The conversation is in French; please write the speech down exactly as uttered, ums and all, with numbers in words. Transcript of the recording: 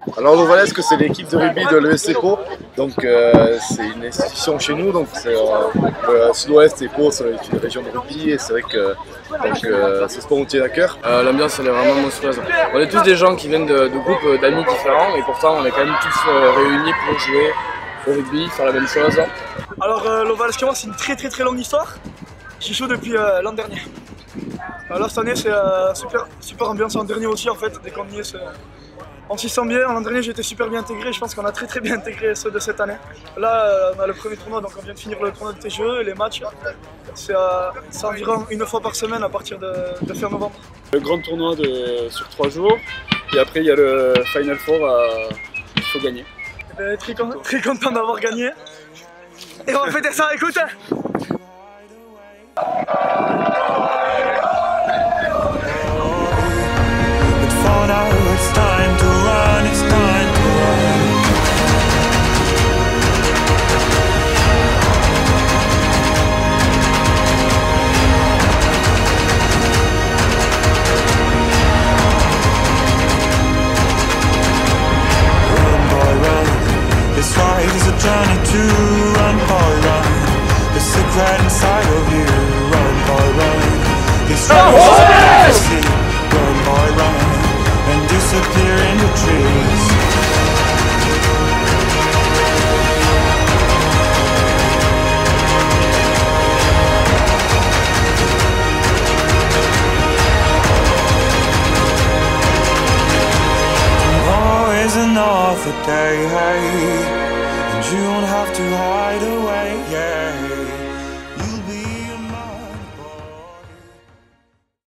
Alors l'Ovalesque, c'est l'équipe de rugby de l'E S C Pau, donc euh, c'est une institution chez nous, donc c'est euh, le sud-ouest et Pau, c'est une région de rugby et c'est vrai que donc, euh, ce sport nous tient à cœur. Euh, L'ambiance elle est vraiment monstrueuse. On est tous des gens qui viennent de, de groupes d'amis différents et pourtant on est quand même tous euh, réunis pour jouer au rugby, faire la même chose. Alors euh, l'Ovalesque, c'est une très très très longue histoire. J'y joue depuis euh, l'an dernier. Euh, là cette année c'est euh, super, super ambiance, en dernier aussi en fait, dès qu'on y est, on s'y sent bien. L'an dernier j'ai été super bien intégré, je pense qu'on a très très bien intégré ceux de cette année. Là euh, on a le premier tournoi, donc on vient de finir le tournoi de T G E et les matchs, c'est euh, environ une fois par semaine à partir de, de fin novembre. Le grand tournoi de, sur trois jours et après il y a le Final Four, euh, il faut gagner. Euh, très, con très content d'avoir gagné et on va fêter ça, écoute. This ride is a journey to run, boy, run. The secret inside of you, run, boy, run. This ride is a journey to see, run, boy, run, and disappear in the trees. Tomorrow is another day, hey, and you don't have to hide away, yeah.